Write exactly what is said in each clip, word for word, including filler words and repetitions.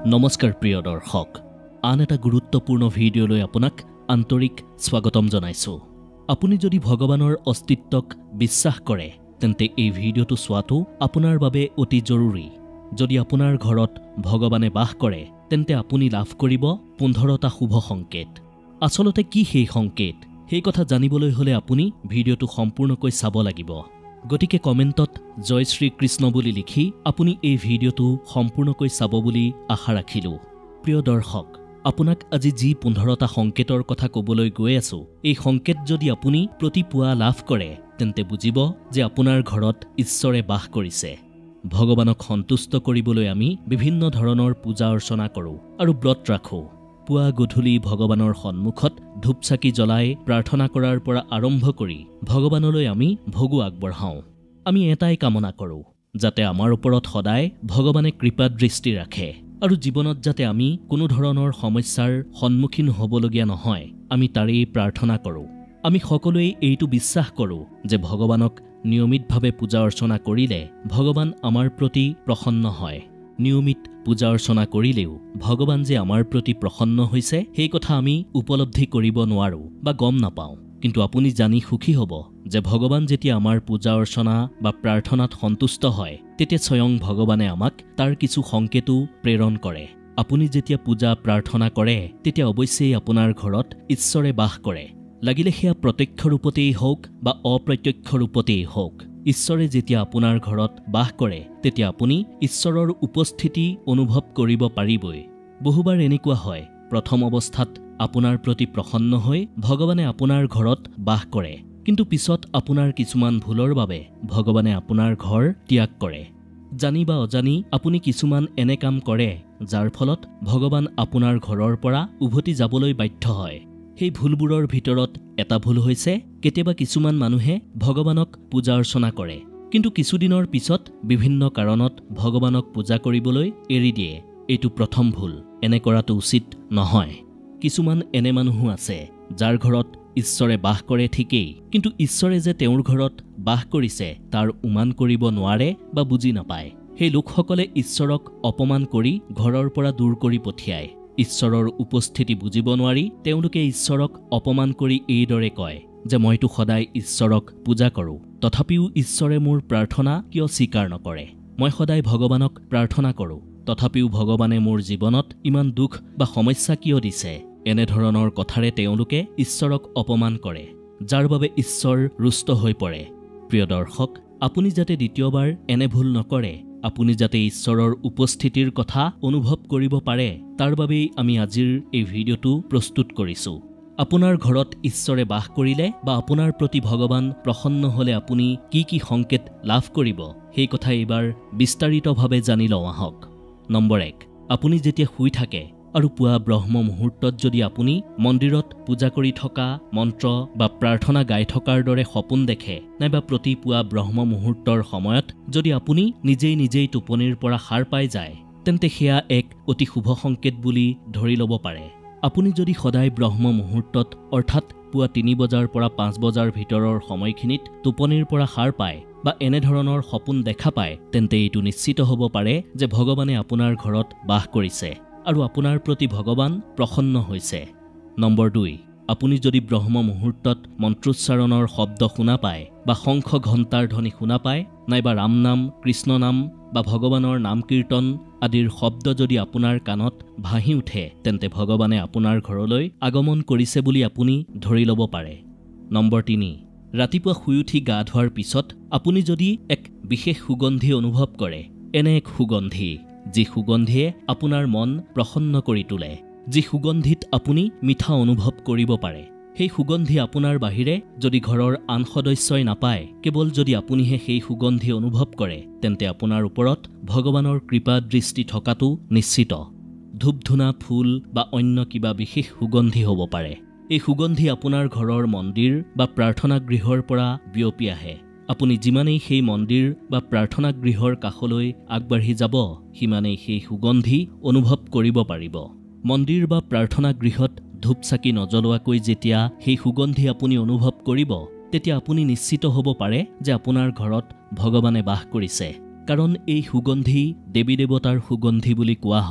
নমস্কাৰ প্ৰিয় দৰ্শক, আন এটা গুৰুত্বপূৰ্ণ ভিডিঅ'লৈ আপোনাক আন্তৰিক স্বাগতম জনাইছো। আপুনি যদি ভগৱানৰ অস্তিত্বক বিশ্বাস কৰে তেন্তে এই ভিডিঅ'টো চোৱাটো আপোনাৰ বাবে অতি জৰুৰী। যদি আপোনাৰ ঘৰত ভগৱানে বাস কৰে তেন্তে আপুনি লাভ কৰিব পোন্ধৰটা শুভ সংকেত। আচলতে কি সেই সংকেত, সেই কথা জানিবলৈ হলে আপুনি ভিডিঅ'টো সম্পূৰ্ণকৈ চাব লাগিব। গতিকে কমেণ্টত জয় শ্ৰী কৃষ্ণ বুলি লিখি আপুনি এই ভিডিঅ'টো সম্পূৰ্ণকৈ চাব বুলি আশা ৰাখিলোঁ। প্ৰিয় দৰ্শক, আপোনাক আজি যি পোন্ধৰটা সংকেতৰ কথা ক'বলৈ গৈ আছো, এই সংকেত যদি আপুনি প্ৰতিপুৱা লাভ কৰে তেন্তে বুজিব যে আপোনাৰ ঘৰত ঈশ্বৰে বাস কৰিছে। ভগৱানক সন্তুষ্ট কৰিবলৈ আমি বিভিন্ন ধৰণৰ পূজা অৰ্চনা কৰোঁ আৰু ব্ৰত ৰাখোঁ। পুৱা গধূলি ভগৱানৰ সন্মুখত ধূপ চাকি জ্বলাই প্ৰাৰ্থনা কৰাৰ পৰা আৰম্ভ কৰি ভগৱানলৈ আমি ভোগো আগবঢ়াওঁ। আমি এটাই কামনা কৰোঁ, যাতে আমাৰ ওপৰত সদায় ভগৱানে কৃপা দৃষ্টি ৰাখে আৰু জীৱনত যাতে আমি কোনো ধৰণৰ সমস্যাৰ সন্মুখীন হ'বলগীয়া নহয়, আমি তাৰেই প্ৰাৰ্থনা কৰোঁ। আমি সকলোৱে এইটো বিশ্বাস কৰোঁ যে ভগৱানক নিয়মিতভাৱে পূজা অৰ্চনা কৰিলে ভগৱান আমাৰ প্ৰতি প্ৰসন্ন হয়। নিয়মিত পূজা অৰ্চনা কৰিলেও ভগৱান যে আমাৰ প্ৰতি প্ৰসন্ন হৈছে সেই কথা আমি উপলব্ধি কৰিব নোৱাৰোঁ বা গম নাপাওঁ। কিন্তু আপুনি জানি সুখী হ'ব যে ভগৱান যেতিয়া আমাৰ পূজা অৰ্চনা বা প্ৰাৰ্থনাত সন্তুষ্ট হয় তেতিয়া স্বয়ং ভগৱানে আমাক তাৰ কিছু সংকেতো প্ৰেৰণ কৰে। আপুনি যেতিয়া পূজা প্ৰাৰ্থনা কৰে তেতিয়া অৱশ্যেই আপোনাৰ ঘৰত ঈশ্বৰে বাস কৰে, লাগিলে সেয়া প্ৰত্যক্ষ ৰূপতেই হওক বা অপ্ৰত্যক্ষ ৰূপতেই হওক। ঈশ্বৰে যেতিয়া আপোনাৰ ঘৰত বাস কৰে তেতিয়া আপুনি ঈশ্বৰৰ উপস্থিতি অনুভৱ কৰিব পাৰিবই। বহুবাৰ এনেকুৱা হয়, প্ৰথম অৱস্থাত আপোনাৰ প্ৰতি প্ৰসন্ন হৈ ভগৱানে আপোনাৰ ঘৰত বাস কৰে, কিন্তু পিছত আপোনাৰ কিছুমান ভুলৰ বাবে ভগৱানে আপোনাৰ ঘৰ ত্যাগ কৰে। জানি বা অজানি আপুনি কিছুমান এনে কাম কৰে যাৰ ফলত ভগৱান আপোনাৰ ঘৰৰ পৰা উভতি যাবলৈ বাধ্য হয়। সেই ভুলবোৰৰ ভিতৰত এটা ভুল হৈছে, কেতিয়াবা কিছুমান মানুহে ভগৱানক পূজা অৰ্চনা কৰে কিন্তু কিছুদিনৰ পিছত বিভিন্ন কাৰণত ভগৱানক পূজা কৰিবলৈ এৰি দিয়ে। এইটো প্ৰথম ভুল, এনে কৰাটো উচিত নহয়। কিছুমান এনে মানুহো আছে যাৰ ঘৰত ঈশ্বৰে বাস কৰে ঠিকেই, কিন্তু ঈশ্বৰে যে তেওঁৰ ঘৰত বাস কৰিছে তাৰ উমান কৰিব নোৱাৰে বা বুজি নাপায়। সেই লোকসকলে ঈশ্বৰক অপমান কৰি ঘৰৰ পৰা দূৰ কৰি পঠিয়ায়। ঈশ্বৰৰ উপস্থিতি বুজিব নোৱাৰি তেওঁলোকে ঈশ্বৰক অপমান কৰি এইদৰে কয় যে মইতো সদায় ঈশ্বৰক পূজা কৰোঁ, তথাপিও ঈশ্বৰে মোৰ প্ৰাৰ্থনা কিয় স্বীকাৰ নকৰে। মই সদায় ভগৱানক প্ৰাৰ্থনা কৰোঁ, তথাপিও ভগৱানে মোৰ জীৱনত ইমান দুখ বা সমস্যা কিয় দিছে। এনেধৰণৰ কথাৰে তেওঁলোকে ঈশ্বৰক অপমান কৰে, যাৰ বাবে ঈশ্বৰ ৰুষ্ট হৈ পৰে। প্ৰিয় দৰ্শক, আপুনি যাতে দ্বিতীয়বাৰ এনে ভুল নকৰে, আপুনি যাতে ঈশ্বৰৰ উপস্থিতিৰ কথা অনুভৱ কৰিব পাৰে, তাৰ বাবেই আমি আজিৰ এই ভিডিঅ'টো প্ৰস্তুত কৰিছোঁ। আপোনাৰ ঘৰত ঈশ্বৰে বাস কৰিলে বা আপোনাৰ প্ৰতি ভগৱান প্ৰসন্ন হ'লে আপুনি কি কি সংকেত লাভ কৰিব সেই কথা এইবাৰ বিস্তাৰিতভাৱে জানি লওঁ আহক। নম্বৰ এক, আপুনি যেতিয়া শুই থাকে আৰু পুৱা ব্ৰহ্ম মুহূৰ্তত যদি আপুনি মন্দিৰত পূজা কৰি থকা মন্ত্ৰ বা প্ৰাৰ্থনা গাই থকাৰ দৰে সপোন দেখে, নাইবা প্ৰতি পুৱা ব্ৰহ্ম মুহূৰ্তৰ সময়ত যদি আপুনি নিজেই নিজেই টোপনিৰ পৰা সাৰ পাই যায় তেন্তে সেয়া এক অতি শুভ সংকেত বুলি ধৰি ল'ব পাৰে। আপুনি যদি সদায় ব্ৰহ্ম মুহূৰ্তত অৰ্থাৎ পুৱা তিনি বজাৰ পৰা পাঁচ বজাৰ ভিতৰৰ সময়খিনিত টোপনিৰ পৰা সাৰ পায় বা এনেধৰণৰ সপোন দেখা পায় তেন্তে এইটো নিশ্চিত হ'ব পাৰে যে ভগৱানে আপোনাৰ ঘৰত বাস কৰিছে আৰু আপোনাৰ প্ৰতি ভগৱান প্ৰসন্ন হৈছে। নম্বৰ দুই, আপুনি যদি ব্ৰহ্ম মুহূৰ্তত মন্ত্ৰোচ্চাৰণৰ শব্দ শুনা পায় বা শংখ ঘণ্টাৰ ধ্বনি শুনা পায়, নাইবা ৰাম নাম, কৃষ্ণ নাম বা ভগৱানৰ নাম কীৰ্তন আদিৰ শব্দ যদি আপোনাৰ কাণত ভাহি উঠে তেন্তে ভগৱানে আপোনাৰ ঘৰলৈ আগমন কৰিছে বুলি আপুনি ধৰি ল'ব পাৰে। নম্বৰ তিনি, ৰাতিপুৱা শুই উঠি গা ধোৱাৰ পিছত আপুনি যদি এক বিশেষ সুগন্ধি অনুভৱ কৰে, এনে এক সুগন্ধি যি সুগন্ধিয়ে আপোনাৰ মন প্ৰসন্ন কৰি তোলে, যি সুগন্ধিত আপুনি মিঠা অনুভৱ কৰিব পাৰে, সেই সুগন্ধি আপোনাৰ বাহিৰে যদি ঘৰৰ আন সদস্যই নাপায়, কেৱল যদি আপুনিহে সেই সুগন্ধি অনুভৱ কৰে তেন্তে আপোনাৰ ওপৰত ভগৱানৰ কৃপা দৃষ্টি থকাটো নিশ্চিত। ধূপ ধূনা, ফুল বা অন্য কিবা বিশেষ সুগন্ধি হ'ব পাৰে। এই সুগন্ধি আপোনাৰ ঘৰৰ মন্দিৰ বা প্ৰাৰ্থনা গৃহৰ পৰা বিয়পি আহে। আপুনি যিমানেই সেই মন্দিৰ বা প্ৰাৰ্থনা গৃহৰ কাষলৈ আগবাঢ়ি যাব সিমানেই সেই সুগন্ধি অনুভৱ কৰিব পাৰিব। মন্দিৰ বা প্ৰাৰ্থনা গৃহত ধূপ চাকি নজ্বলোৱাকৈ যেতিয়া সেই সুগন্ধি আপুনি অনুভৱ কৰিব তেতিয়া আপুনি নিশ্চিত হ'ব পাৰে যে আপোনাৰ ঘৰত ভগৱানে বাস কৰিছে, কাৰণ এই সুগন্ধি দেৱী দেৱতাৰ সুগন্ধি বুলি কোৱা হয়।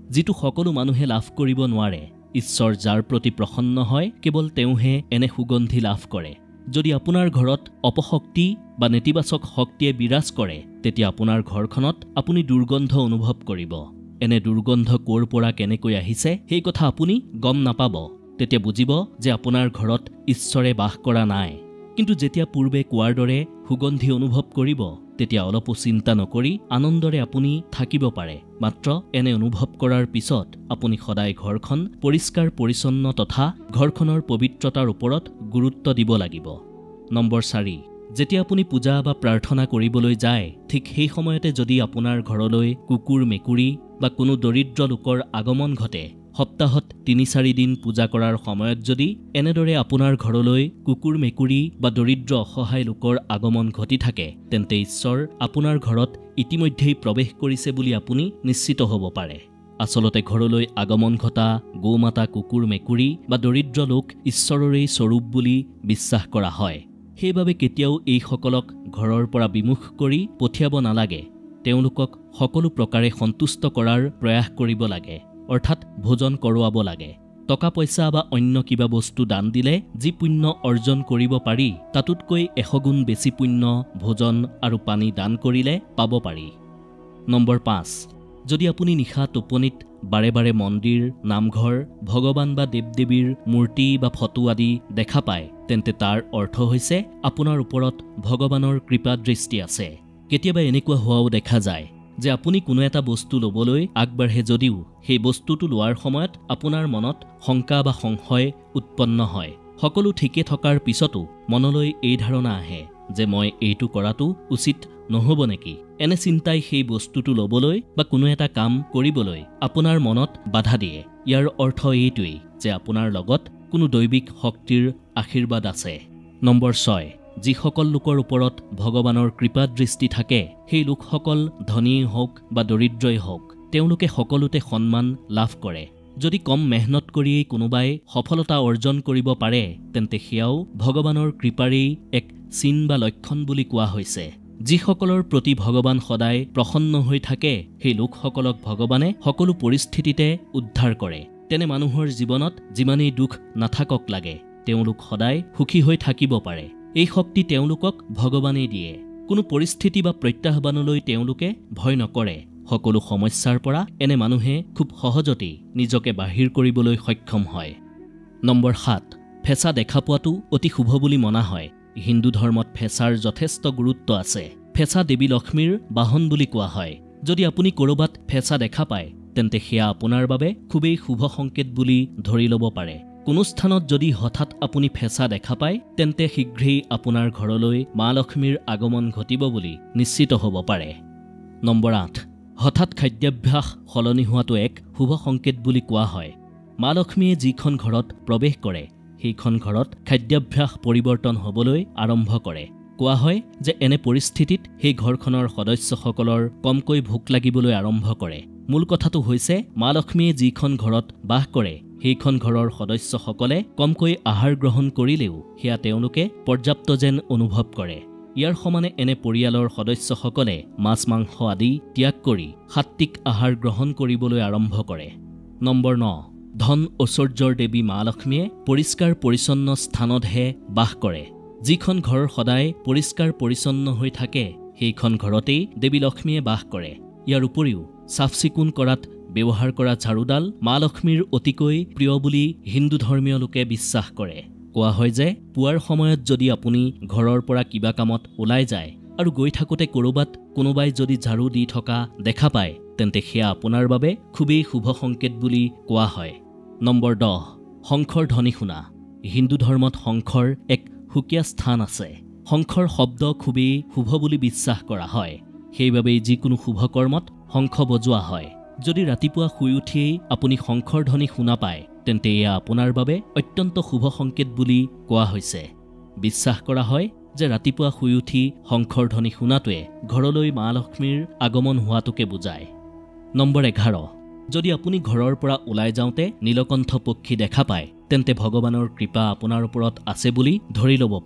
যিটো সকলো মানুহে লাভ কৰিব নোৱাৰে। ঈশ্বৰ যাৰ প্ৰতি প্ৰসন্ন হয় কেৱল তেওঁহে এনে সুগন্ধি লাভ কৰে। যদি আপোনাৰ ঘৰত অপশক্তি বা নেতিবাচক শক্তিয়ে বিৰাজ কৰে তেতিয়া আপোনাৰ ঘৰখনত আপুনি দুৰ্গন্ধ অনুভৱ কৰিব। এনে দুৰ্গন্ধ ক'ৰ পৰা কেনেকৈ আহিছে সেই কথা আপুনি গম নাপাব। তেতিয়া বুজিব যে আপোনাৰ ঘৰত ঈশ্বৰে বাস কৰা নাই। কিন্তু যেতিয়া পূৰ্বে কোৱাৰ দৰে সুগন্ধি অনুভৱ কৰিব তেতিয়া অলপো চিন্তা নকৰি আনন্দৰে আপুনি থাকিব পাৰে। মাত্ৰ এনে অনুভৱ কৰাৰ পিছত আপুনি সদায় ঘৰখন পৰিষ্কাৰ পৰিচ্ছন্ন তথা ঘৰখনৰ পবিত্ৰতাৰ ওপৰত গুৰুত্ব দিব লাগিব। নম্বৰ চাৰি, যেতিয়া আপুনি পূজা বা প্ৰাৰ্থনা কৰিবলৈ যায় ঠিক সেই সময়তে যদি আপোনাৰ ঘৰলৈ কুকুৰ মেকুৰী বা কোনো দৰিদ্ৰ লোকৰ আগমন ঘটে, সপ্তাহত তিনি চাৰি দিন পূজা কৰাৰ সময়ত যদি এনেদৰে আপোনাৰ ঘৰলৈ কুকুৰ মেকুৰী বা দৰিদ্ৰ অসহায় লোকৰ আগমন ঘটি থাকে তেন্তে ঈশ্বৰ আপোনাৰ ঘৰত ইতিমধ্যেই প্ৰৱেশ কৰিছে বুলি আপুনি নিশ্চিত হ'ব পাৰে। আচলতে ঘৰলৈ আগমন ঘটা গৌমাতা কুকুৰ মেকুৰী বা দৰিদ্ৰ লোক ঈশ্বৰৰেই স্বৰূপ বুলি বিশ্বাস কৰা হয়। সেইবাবে কেতিয়াও এইসকলক ঘৰৰ পৰা বিমুখ কৰি পঠিয়াব নালাগে। তেওঁলোকক সকলো প্ৰকাৰে সন্তুষ্ট কৰাৰ প্ৰয়াস কৰিব লাগে, অৰ্থাৎ ভোজন কৰোৱাব লাগে। টকা পইচা বা অন্য কিবা বস্তু দান দিলে যি পুণ্য অৰ্জন কৰিব পাৰি তাতোতকৈ এশ গুণ বেছি পুণ্য ভোজন আৰু পানী দান কৰিলে পাব পাৰি। নম্বৰ পাঁচ, যদি আপুনি নিশা টোপনিত বাৰে বাৰে মন্দিৰ, নামঘৰ, ভগৱান বা দেৱ দেৱীৰ মূৰ্তি বা ফটো আদি দেখা পায় তেন্তে তাৰ অৰ্থ হৈছে আপোনাৰ ওপৰত ভগৱানৰ কৃপা দৃষ্টি আছে। কেতিয়াবা এনেকুৱা হোৱাও দেখা যায় যে আপুনি কোনো এটা বস্তু ল'বলৈ আগবাঢ়ে যদিও সেই বস্তুটো লোৱাৰ সময়ত আপোনাৰ মনত শংকা বা সংশয় উৎপন্ন হয়। সকলো ঠিকে থকাৰ পিছতো মনলৈ এই ধাৰণা আহে যে মই এইটো কৰাটো উচিত নহ'ব নেকি। এনে চিন্তাই সেই বস্তুটো ল'বলৈ বা কোনো এটা কাম কৰিবলৈ আপোনাৰ মনত বাধা দিয়ে। ইয়াৰ অৰ্থ এইটোৱেই যে আপোনাৰ লগত কোনো দৈবিক শক্তিৰ আশীৰ্বাদ আছে। নম্বৰ ছয়, যিসকল লোকৰ ওপৰত ভগৱানৰ কৃপা দৃষ্টি থাকে সেই লোকসকল ধনীয়েই হওক বা দৰিদ্ৰই হওক তেওঁলোকে সকলোতে সন্মান লাভ কৰে। যদি কম মেহনত কৰিয়েই কোনোবাই সফলতা অৰ্জন কৰিব পাৰে তেন্তে সেয়াও ভগৱানৰ কৃপাৰেই এক চিন বা লক্ষণ বুলি কোৱা হৈছে। যিসকলৰ প্ৰতি ভগৱান সদায় প্ৰসন্ন হৈ থাকে সেই লোকসকলক ভগৱানে সকলো পৰিস্থিতিতে উদ্ধাৰ কৰে। তেনে মানুহৰ জীৱনত যিমানেই দুখ নাথাকক লাগে তেওঁলোক সদায় সুখী হৈ থাকিব পাৰে। এই শক্তি তেওঁলোকক ভগৱানেই দিয়ে। কোনো পৰিস্থিতি বা প্ৰত্যাহ্বানলৈ তেওঁলোকে ভয় নকৰে। সকলো সমস্যাৰ পৰা এনে মানুহে খুব সহজতেই নিজকে বাহিৰ কৰিবলৈ সক্ষম হয়। নম্বৰ সাত, ফেঁচা দেখা পোৱাটো অতি শুভ বুলি মনা হয়। হিন্দু ধৰ্মত ফেঁচাৰ যথেষ্ট গুৰুত্ব আছে। ফেঁচা দেৱী লক্ষ্মীৰ বাহন বুলি কোৱা হয়। যদি আপুনি ক'ৰবাত ফেঁচা দেখা পায় তেন্তে সেয়া আপোনাৰ বাবে খুবেই শুভ সংকেত বুলি ধৰি ল'ব পাৰে। কোনো স্থানত যদি হঠাৎ আপুনি ফেঁচা দেখা পায় তেন্তে শীঘ্ৰেই আপোনাৰ ঘৰলৈ মা লক্ষ্মীৰ আগমন ঘটিব বুলি নিশ্চিত হ'ব পাৰে। নম্বৰ আঠ, হঠাৎ খাদ্যাভ্যাস সলনি হোৱাটো এক শুভ সংকেত বুলি কোৱা হয়। মা লক্ষ্মীয়ে যিখন ঘৰত প্ৰৱেশ কৰে সেইখন ঘৰত খাদ্যাভ্যাস পৰিৱৰ্তন হ'বলৈ আৰম্ভ কৰে। কোৱা হয় যে এনে পৰিস্থিতিত সেই ঘৰখনৰ সদস্যসকলৰ কমকৈ ভোক লাগিবলৈ আৰম্ভ কৰে। মূল কথাটো হৈছে মা লক্ষ্মীয়ে যিখন ঘৰত বাস কৰে সেইখন ঘৰৰ সদস্যসকলে কমকৈ আহাৰ গ্ৰহণ কৰিলেও সেয়া তেওঁলোকে পৰ্যাপ্ত যেন অনুভৱ কৰে। ইয়াৰ সমানে এনে পৰিয়ালৰ সদস্যসকলে মাছ মাংস আদি ত্যাগ কৰি সাত্বিক আহাৰ গ্ৰহণ কৰিবলৈ আৰম্ভ কৰে। নম্বৰ ন, ধন ঐশ্বৰ্যৰ দেৱী মা লক্ষ্মীয়ে পৰিষ্কাৰ পৰিচ্ছন্ন স্থানতহে বাস কৰে। যিখন ঘৰ সদায় পৰিষ্কাৰ পৰিচ্ছন্ন হৈ থাকে সেইখন ঘৰতেই দেৱী লক্ষ্মীয়ে বাস কৰে। ইয়াৰ উপৰিও চাফ চিকুণ কৰাত ব্যৱহাৰ কৰা ঝাৰুডাল মা লক্ষ্মীৰ অতিকৈ প্ৰিয় বুলি হিন্দু ধৰ্মীয় লোকে বিশ্বাস কৰে। কোৱা হয় যে পুৱাৰ সময়ত যদি আপুনি ঘৰৰ পৰা কিবা কামত ওলাই যায় আৰু গৈ থাকোঁতে ক'ৰবাত কোনোবাই যদি ঝাৰু দি থকা দেখা পায় তেন্তে সেয়া আপোনাৰ বাবে খুবেই শুভ সংকেত বুলি কোৱা হয়। নম্বৰ দহ, শংখৰ ধ্বনি শুনা। হিন্দু ধৰ্মত শংখৰ এক সুকীয়া স্থান আছে। শংখৰ শব্দ খুবেই শুভ বুলি বিশ্বাস কৰা হয়। সেইবাবেই যিকোনো শুভ কৰ্মত শংখ বজোৱা হয়। যদি ৰাতিপুৱা শুই উঠিয়েই আপুনি শংখৰ ধ্বনি শুনা পায় তেন্তে এয়া আপোনাৰ বাবে অত্যন্ত শুভ সংকেত বুলি কোৱা হৈছে। বিশ্বাস কৰা হয় যে ৰাতিপুৱা শুই উঠি শংখৰ ধ্বনি শুনাটোৱে ঘৰলৈ মা লক্ষ্মীৰ আগমন হোৱাটোকে বুজায়। নম্বৰ এঘাৰ, যদি আপুনি ঘৰৰ পৰা ওলাই যাওঁতে নীলকণ্ঠ পক্ষী দেখা পায় তেন্তে ভগৱানৰ কৃপা আপোনাৰ ওপৰত আছে বুলি ধৰি ল'ব পাৰে।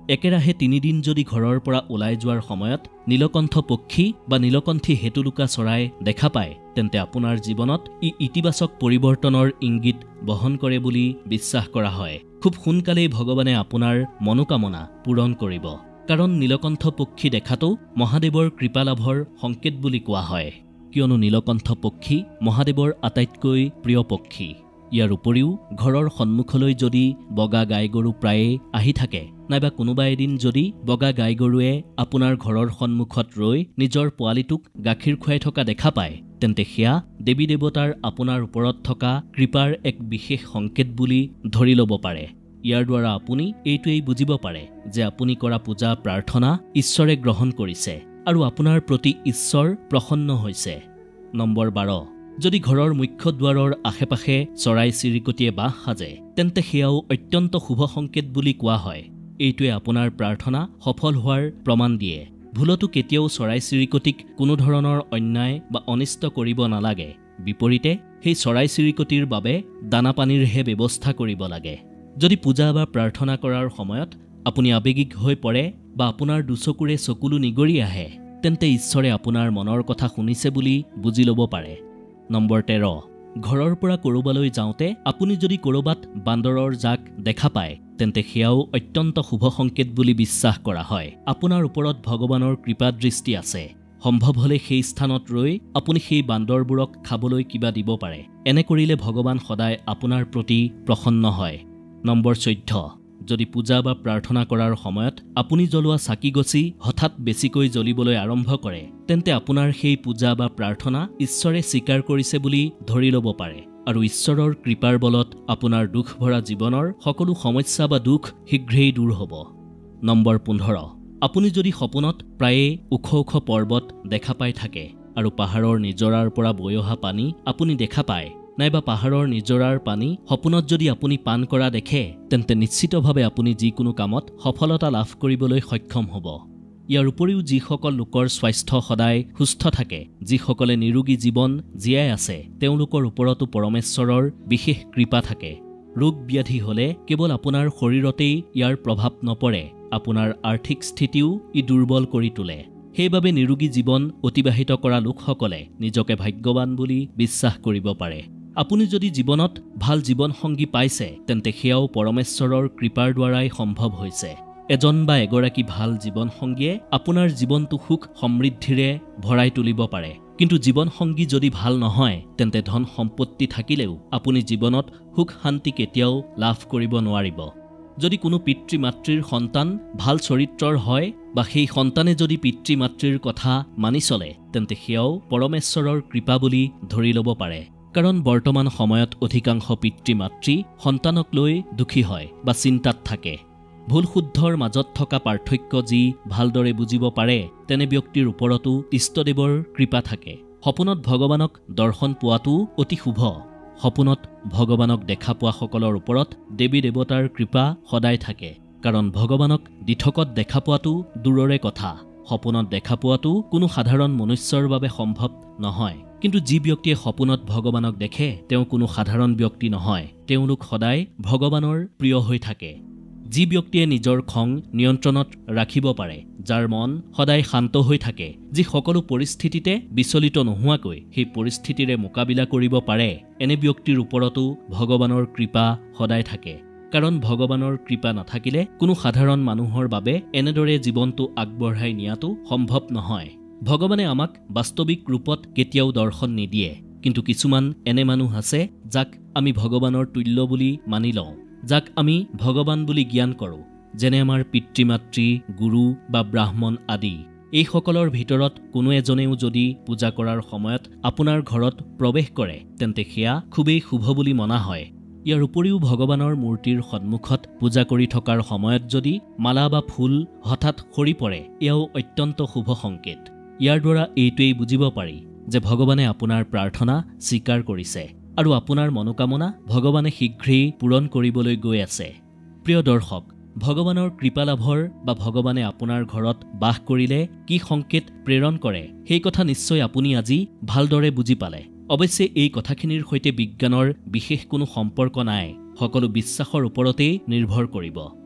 একেৰাহে তিনিদিন যদি ঘৰৰ পৰা ওলাই যোৱাৰ সময়ত নীলকণ্ঠ পক্ষী বা নীলকণ্ঠী হেটুলুকা চৰাই দেখা পায় তেন্তে আপোনাৰ জীৱনত ই ইতিবাচক পৰিৱৰ্তনৰ ইংগিত বহন কৰে বুলি বিশ্বাস কৰা হয়। খুব সোনকালেই ভগৱানে আপোনাৰ মনোকামনা পূৰণ কৰিব, কাৰণ নীলকণ্ঠ পক্ষী দেখাটো মহাদেৱৰ কৃপালাভৰ সংকেত বুলি কোৱা হয়, কিয়নো নীলকণ্ঠ পক্ষী মহাদেৱৰ আটাইতকৈ প্ৰিয় পক্ষী। ইয়াৰ উপৰিও ঘৰৰ সন্মুখলৈ যদি বগা গাই গৰু প্ৰায়ে আহি থাকে, নাইবা কোনোবা এদিন যদি বগা গাই গৰুৱে আপোনাৰ ঘৰৰ সন্মুখত ৰৈ নিজৰ পোৱালিটোক গাখীৰ খুৱাই থকা দেখা পায় তেন্তে সেয়া দেৱী দেৱতাৰ আপোনাৰ ওপৰত থকা কৃপাৰ এক বিশেষ সংকেত বুলি ধৰি ল'ব পাৰে। ইয়াৰ দ্বাৰা আপুনি এইটোৱেই বুজিব পাৰে যে আপুনি কৰা পূজা প্ৰাৰ্থনা ঈশ্বৰে গ্ৰহণ কৰিছে আৰু আপোনাৰ প্ৰতি ঈশ্বৰ প্ৰসন্ন হৈছে। নম্বৰ বাৰ, যদি ঘৰৰ মুখ্য দুৱাৰৰ আশে পাশে চৰাই চিৰিকটিয়ে বাঁহ সাজে তেন্তে সেয়াও অত্যন্ত শুভ সংকেত বুলি কোৱা হয়। এইটোৱে আপোনাৰ প্ৰাৰ্থনা সফল হোৱাৰ প্ৰমাণ দিয়ে। ভুলতো কেতিয়াও চৰাই চিৰিকটিক কোনো ধৰণৰ অন্যায় বা অনিষ্ট কৰিব নালাগে। বিপৰীতে সেই চৰাই চিৰিকটিৰ বাবে দানা পানীৰহে ব্যৱস্থা কৰিব লাগে। যদি পূজা বা প্ৰাৰ্থনা কৰাৰ সময়ত আপুনি আৱেগিক হৈ পৰে বা আপোনাৰ দুচকুৰে চকুলো নিগৰি আহে তেন্তে ঈশ্বৰে আপোনাৰ মনৰ কথা শুনিছে বুলি বুজি ল'ব পাৰে। নম্বৰ তেৰ, ঘৰৰ পৰা ক'ৰবালৈ যাওঁতে আপুনি যদি ক'ৰবাত বান্দৰৰ জাক দেখা পায় তেন্তে সেয়াও অত্যন্ত শুভ সংকেত বুলি বিশ্বাস কৰা হয়। আপোনাৰ ওপৰত ভগৱানৰ কৃপা দৃষ্টি আছে। সম্ভৱ হ'লে সেই স্থানত ৰৈ আপুনি সেই বান্দৰবোৰক খাবলৈ কিবা দিব পাৰে। এনে কৰিলে ভগৱান সদায় আপোনাৰ প্ৰতি প্ৰসন্ন হয়। নম্বৰ চৈধ্য, যদি পূজা বা প্ৰাৰ্থনা কৰাৰ সময়ত আপুনি জ্বলোৱা চাকি গছি হঠাৎ বেছিকৈ জ্বলিবলৈ আৰম্ভ কৰে তেন্তে আপোনাৰ সেই পূজা বা প্ৰাৰ্থনা ঈশ্বৰে স্বীকাৰ কৰিছে বুলি ধৰি ল'ব পাৰে আৰু ঈশ্বৰৰ কৃপাৰ বলত আপোনাৰ দুখ ভৰা জীৱনৰ সকলো সমস্যা বা দুখ শীঘ্ৰেই দূৰ হ'ব। নম্বৰ পোন্ধৰ, আপুনি যদি সপোনত প্ৰায়ে ওখ ওখ পৰ্বত দেখা পাই থাকে আৰু পাহাৰৰ নিজৰাৰ পৰা বৈ অহা পানী আপুনি দেখা পায়, নাইবা পাহাৰৰ নিজৰাৰ পানী সপোনত যদি আপুনি পান কৰা দেখে তেন্তে নিশ্চিতভাৱে আপুনি যিকোনো কামত সফলতা লাভ কৰিবলৈ সক্ষম হ'ব। ইয়াৰ উপৰিও যিসকল লোকৰ স্বাস্থ্য সদায় সুস্থ থাকে, যিসকলে নিৰোগী জীৱন জীয়াই আছে, তেওঁলোকৰ ওপৰতো পৰমেশ্বৰৰ বিশেষ কৃপা থাকে। ৰোগ ব্যাধি হ'লে কেৱল আপোনাৰ শৰীৰতেই ইয়াৰ প্ৰভাৱ নপৰে, আপোনাৰ আৰ্থিক স্থিতিও ই দুৰ্বল কৰি তোলে। সেইবাবে নিৰোগী জীৱন অতিবাহিত কৰা লোকসকলে নিজকে ভাগ্যৱান বুলি বিশ্বাস কৰিব পাৰে। আপুনি যদি জীৱনত ভাল জীৱনসংগী পাইছে তেন্তে সেয়াও পৰমেশ্বৰৰ কৃপাৰ দ্বাৰাই সম্ভৱ হৈছে। এজন বা এগৰাকী ভাল জীৱনসংগীয়ে আপোনাৰ জীৱনটো সুখ সমৃদ্ধিৰে ভৰাই তুলিব পাৰে, কিন্তু জীৱনসংগী যদি ভাল নহয় তেন্তে ধন সম্পত্তি থাকিলেও আপুনি জীৱনত সুখ শান্তি কেতিয়াও লাভ কৰিব নোৱাৰিব। যদি কোনো পিতৃ মাতৃৰ সন্তান ভাল চৰিত্ৰৰ হয় বা সেই সন্তানে যদি পিতৃ মাতৃৰ কথা মানি চলে তেন্তে সেয়াও পৰমেশ্বৰৰ কৃপা বুলি ধৰি ল'ব পাৰে। কাৰণ বৰ্তমান সময়ত অধিকাংশ পিতৃ মাতৃ সন্তানক লৈ দুখী হয় বা চিন্তাত থাকে। ভুল শুদ্ধৰ মাজত থকা পাৰ্থক্য যি ভালদৰে বুজিব পাৰে তেনে ব্যক্তিৰ ওপৰতো ইষ্টদেৱৰ কৃপা থাকে। সপোনত ভগৱানক দৰ্শন পোৱাটো অতি শুভ। সপোনত ভগৱানক দেখা পোৱা সকলৰ ওপৰত দেৱী দেৱতাৰ কৃপা সদায় থাকে, কাৰণ ভগৱানক দিঠকত দেখা পোৱাটো দূৰৰে কথা। সপোনত দেখা পোৱাটো কোনো সাধাৰণ মনুষ্যৰ বাবে সম্ভৱ নহয়, কিন্তু যি ব্যক্তিয়ে সপোনত ভগৱানক দেখে তেওঁ কোনো সাধাৰণ ব্যক্তি নহয়, তেওঁলোক সদায় ভগৱানৰ প্ৰিয় হৈ থাকে। যি ব্যক্তিয়ে নিজৰ খং নিয়ন্ত্ৰণত ৰাখিব পাৰে, যাৰ মন সদায় শান্ত হৈ থাকে, যি সকলো পৰিস্থিতিতে বিচলিত নোহোৱাকৈ সেই পৰিস্থিতিৰে মোকাবিলা কৰিব পাৰে, এনে ব্যক্তিৰ ওপৰতো ভগৱানৰ কৃপা সদায় থাকে। কাৰণ ভগৱানৰ কৃপা নাথাকিলে কোনো সাধাৰণ মানুহৰ বাবে এনেদৰে জীৱনটো আগবঢ়াই নিয়াটো সম্ভৱ নহয়। ভগৱানে আমাক বাস্তৱিক ৰূপত কেতিয়াও দৰ্শন নিদিয়ে, কিন্তু কিছুমান এনে মানুহ আছে যাক আমি ভগৱানৰ তুল্য বুলি মানি লওঁ, যাক আমি ভগৱান বুলি জ্ঞান কৰোঁ, যেনে আমাৰ পিতৃ মাতৃ, গুৰু বা ব্ৰাহ্মণ আদি। এইসকলৰ ভিতৰত কোনো এজনেও যদি পূজা কৰাৰ সময়ত আপোনাৰ ঘৰত প্ৰৱেশ কৰে তেন্তে সেয়া খুবেই শুভ বুলি মনা হয়। ইয়াৰ উপৰিও ভগৱানৰ মূৰ্তিৰ সন্মুখত পূজা কৰি থকাৰ সময়ত যদি মালা বা ফুল হঠাৎ সৰি পৰে এয়াও অত্যন্ত শুভ সংকেত। ইয়াৰ দ্বাৰা এইটোৱেই বুজিব পাৰি যে ভগৱানে আপোনাৰ প্ৰাৰ্থনা স্বীকাৰ কৰিছে আৰু আপোনাৰ মনোকামনা ভগৱানে শীঘ্ৰেই পূৰণ কৰিবলৈ গৈ আছে। প্ৰিয় দৰ্শক, ভগৱানৰ কৃপালাভৰ বা ভগৱানে আপোনাৰ ঘৰত বাস কৰিলে কি সংকেত প্ৰেৰণ কৰে সেই কথা নিশ্চয় আপুনি আজি ভালদৰে বুজি পালে। অৱশ্যে এই কথাখিনিৰ সৈতে বিজ্ঞানৰ বিশেষ কোনো সম্পৰ্ক নাই, সকলো বিশ্বাসৰ ওপৰতেই নিৰ্ভৰ কৰিব।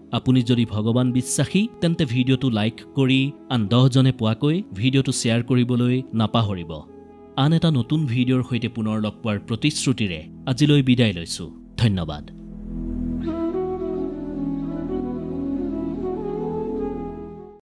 আপুনি যদি ভগৱান বিশ্বাসী তেন্তে ভিডিঅ'টো লাইক কৰি আন দহজনে পোৱাকৈ ভিডিঅ'টো শ্বেয়াৰ কৰিবলৈ নাপাহৰিব। আন এটা নতুন ভিডিঅ'ৰ সৈতে পুনৰ লগ পোৱাৰ প্ৰতিশ্ৰুতিৰে আজিলৈ বিদায় লৈছোঁ। ধন্যবাদ।